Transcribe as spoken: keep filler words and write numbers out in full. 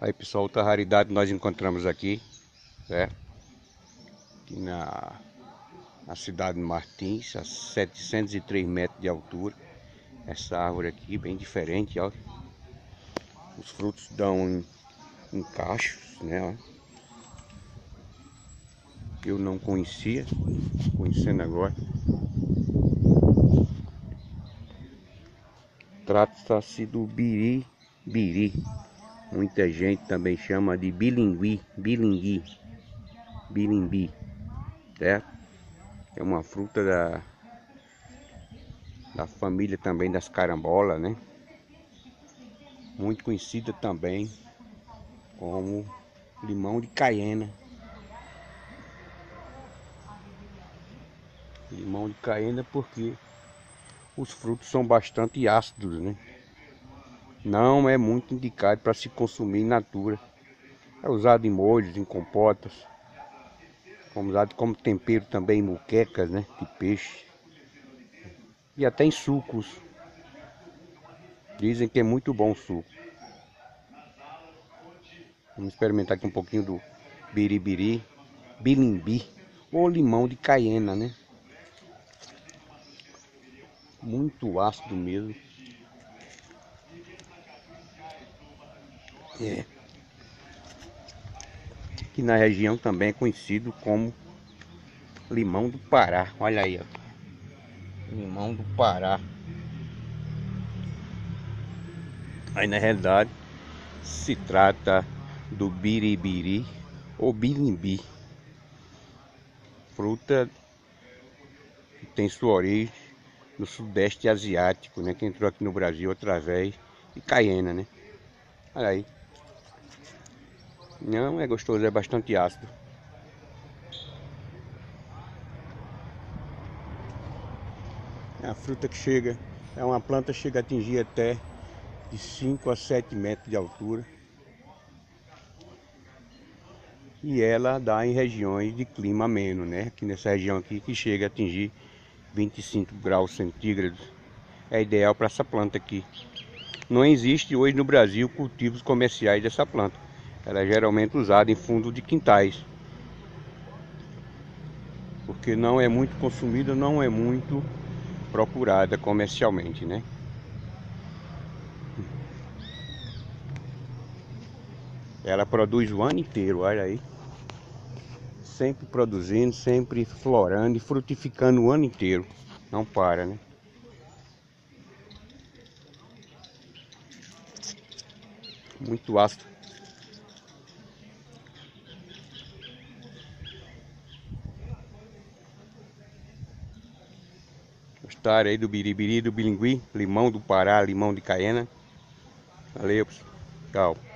Aí pessoal, outra raridade nós encontramos aqui, certo? Aqui na, na cidade de Martins, a setecentos e três metros de altura. Essa árvore aqui, bem diferente, ó. Os frutos dão em, em cachos, né? Ó. Eu não conhecia, conhecendo agora. Trata-se do biribiri. Muita gente também chama de bilingui, bilingui, bilimbi, certo? É uma fruta da, da família também das carambolas, né? Muito conhecida também como limão de caiena. Limão de caiena porque os frutos são bastante ácidos, né? Não é muito indicado para se consumir in natura. É usado em molhos, em compotas. É usado como tempero também em muquecas, né? De peixe. E até em sucos. Dizem que é muito bom o suco. Vamos experimentar aqui um pouquinho do biribiri, bilimbi ou limão de caiena, né? Muito ácido mesmo. É. Aqui na região também é conhecido como limão do Pará. Olha aí, ó. Limão do Pará. Aí na realidade se trata do biribiri ou bilimbi. Fruta que tem sua origem no sudeste asiático, né? Que entrou aqui no Brasil através de caiena, né? Olha aí. Não é gostoso, é bastante ácido. É a fruta que chega, é uma planta que chega a atingir até de cinco a sete metros de altura. E ela dá em regiões de clima ameno, né? Aqui nessa região aqui que chega a atingir vinte e cinco graus centígrados. É ideal para essa planta aqui. Não existe hoje no Brasil cultivos comerciais dessa planta. Ela é geralmente usada em fundo de quintais. Porque não é muito consumida, não é muito procurada comercialmente, né? Ela produz o ano inteiro, olha aí. Sempre produzindo, sempre florando e frutificando o ano inteiro. Não para, né? Muito ácido. Gostaram aí do biribiri, do bilingui, limão do Pará, limão de caiena. Valeu, tchau.